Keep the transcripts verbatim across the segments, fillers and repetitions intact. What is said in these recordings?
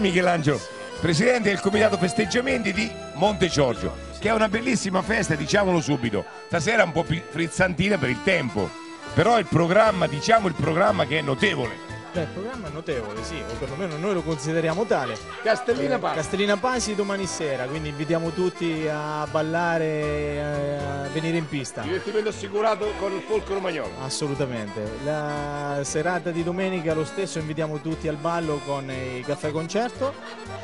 Michelangelo, presidente del comitato festeggiamenti di Monte Giorgio, che è una bellissima festa, diciamolo subito. Stasera è un po' più frizzantina per il tempo, però il programma, diciamo il programma che è notevole. Beh, il programma è notevole, sì, o perlomeno noi lo consideriamo tale. Castellina Pasi. Castellina Pasi domani sera, quindi invitiamo tutti a ballare, e a venire in pista. Divertimento assicurato con il folklore romagnolo. Assolutamente. La serata di domenica lo stesso invitiamo tutti al ballo con il caffè concerto.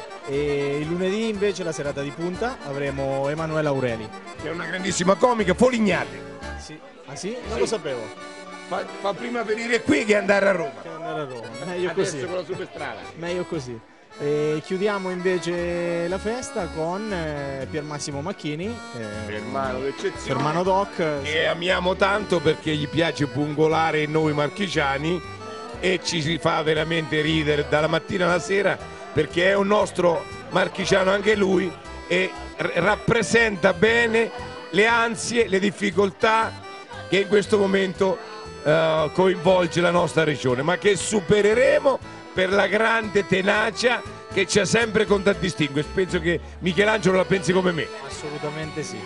E il lunedì invece la serata di punta avremo Emanuela Aureli. Che è una grandissima comica, Polignate. Sì. Ah sì? Non Sì. lo sapevo. Fa, fa prima venire qui che andare a Roma. Che andare a Roma. Meglio Adesso così. con la superstrada. Meglio così. E chiudiamo invece la festa con eh, Pier Massimo Macchini, eh, Hermano d'eccezione. Hermano Doc. Che amiamo tanto perché gli piace pungolare noi marchigiani e ci si fa veramente ridere dalla mattina alla sera perché è un nostro marchigiano anche lui e rappresenta bene le ansie, le difficoltà che in questo momento uh, coinvolge la nostra regione, ma che supereremo per la grande tenacia che ci ha sempre contraddistingue. Penso che Michelangelo la pensi come me. Assolutamente sì.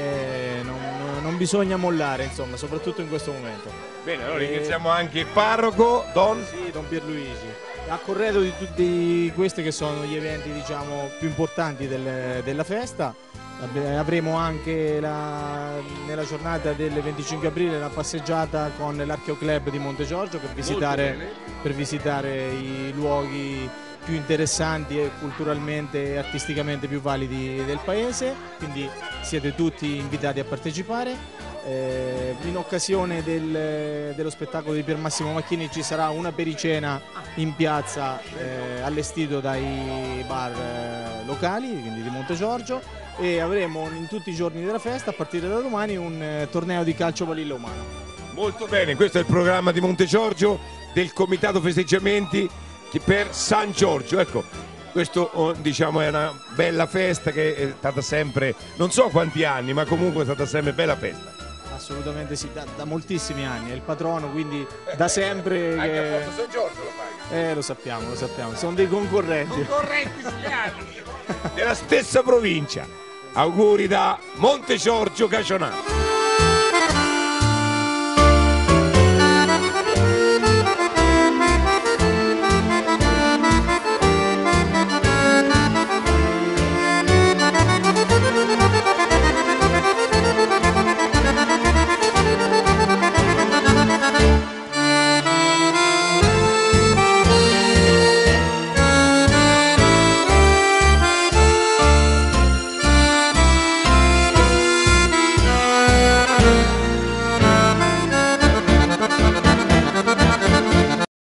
E non, non bisogna mollare, insomma, soprattutto in questo momento. Bene, allora E... ringraziamo anche il parroco Don. Sì, Don Pierluigi. A corredo di tutti questi che sono gli eventi, diciamo, più importanti del, della festa, avremo anche la, nella giornata del venticinque aprile la passeggiata con l'Archeo Club di Monte Giorgio per visitare, per visitare i luoghi più interessanti e culturalmente e artisticamente più validi del paese, quindi siete tutti invitati a partecipare. Eh, in occasione del, dello spettacolo di Pier Massimo Macchini ci sarà una pericena in piazza eh, allestito dai bar eh, locali, quindi di Monte Giorgio, e avremo in tutti i giorni della festa a partire da domani un eh, torneo di calcio balilla umano. Molto bene, questo è il programma di Monte Giorgio del comitato festeggiamenti per San Giorgio. Ecco, questo diciamo è una bella festa che è stata sempre, non so quanti anni, ma comunque è stata sempre bella festa. Assolutamente sì, da, da moltissimi anni, è il patrono, quindi da sempre che... Anche a Porto San Giorgio lo fai. Eh, lo sappiamo, lo sappiamo, sono dei concorrenti. Concorrenti schiavi. Della stessa provincia. Auguri da Monte Giorgio Cacionato.